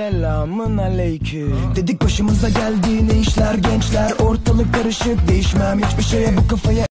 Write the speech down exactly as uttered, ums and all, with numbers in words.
Selamın aleyküm. Dedik başımıza geldi ne işler gençler, ortalık karışık, değişmem hiçbir şeye bu kafaya.